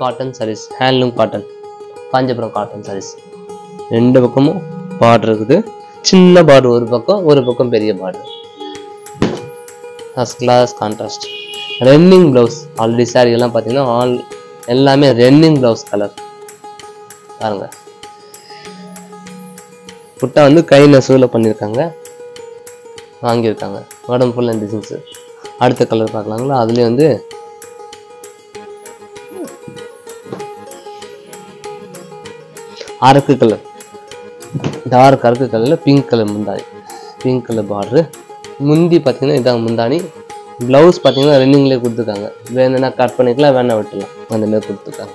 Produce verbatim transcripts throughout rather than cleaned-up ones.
Cotton sarees, handloom cotton, Kanchipuram cotton sarees. ரெண்டு பக்கமும் border இருக்குது. சின்ன பார்டர் ஒரு பக்கம், ஒரு பக்கம் பெரிய border. First class contrast. Running blouse. Already sari எல்லாம் பார்த்தீங்கன்னா ஆல் எல்லாமே ரன்னிங் ப்ளவுஸ் கலர் பாருங்க. புட்டா வந்து கை நெசவுல பண்ணியிருக்காங்க, வாங்கியிருக்காங்க. உடம்பு ஃபுல் அண்ட் டிசைன்ஸ். அடுத்த கலர் பார்க்கலாங்களா? அதுலேயே வந்து அரக்கு கலர், டார்க் அரக்கு கலரில் பிங்க் கலர் முந்தானி, பிங்க் கலர் பார்டரு. முந்தி பார்த்தீங்கன்னா இதாங்க முந்தானி. ப்ளவுஸ் பார்த்தீங்கன்னா ரன்னிங்லேயே கொடுத்துருக்காங்க. வேணும்னா கட் பண்ணிக்கலாம், வேணா விட்டுலாம், அந்த மாதிரி கொடுத்துருக்காங்க.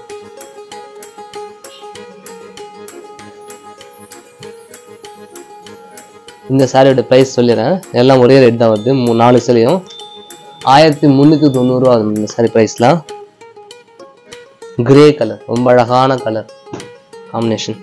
இந்த சாரியோட ப்ரைஸ் சொல்லிடுறேன். எல்லாம் ஒரே ரேட் தான் வருது. மூ நாலு சிலையும் ஆயிரத்தி முந்நூற்றி தொண்ணூறுரூவா ஆகுது இந்த சாரி ப்ரைஸ்லாம். கிரே கலர், ரொம்ப அழகான கலர் காம்பினேஷன்.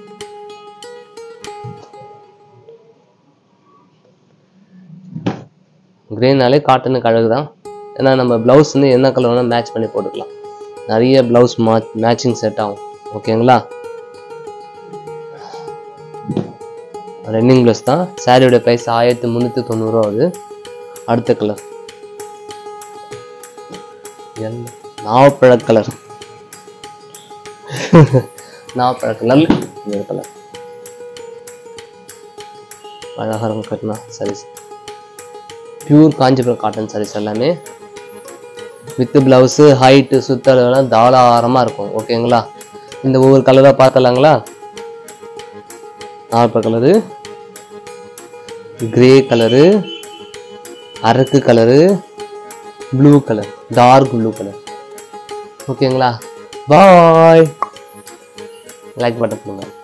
கிரேனாலே காட்டனுக்கு அழகு தான். ஏன்னா நம்ம ப்ளவுஸ் வந்து என்ன கலர் வேணால் மேட்ச் பண்ணி போட்டுக்கலாம். நிறைய ப்ளவுஸ் மா மேட்சிங் செட் ஆகும். ஓகேங்களா? ரன்னிங் ப்ளவுஸ் தான். சாரியோட ப்ரைஸ் ஆயிரத்தி முந்நூற்றி தொண்ணூறுரூவா ஆகுது. அடுத்த கலர் நாவப்பழ கலர். நாவப்பழ கலர் கலர் அழகாக இருக்கும். கட்டினா சாரீஸ் பியூர் காஞ்சிபுரம் காட்டன் சாரீஸ் எல்லாமே வித் பிளவுஸு ஹைட்டு சுத்தலாம் தாராளமாக இருக்கும். ஓகேங்களா? இந்த ஒவ்வொரு கலராக பார்த்தலாங்களா? நாவப்பழ கலரு, கிரே கலரு, அரக்கு colour, blue colour, dark blue colour. ஓகேங்களா? பாய். லைக் பட்டன் பண்ணுங்க.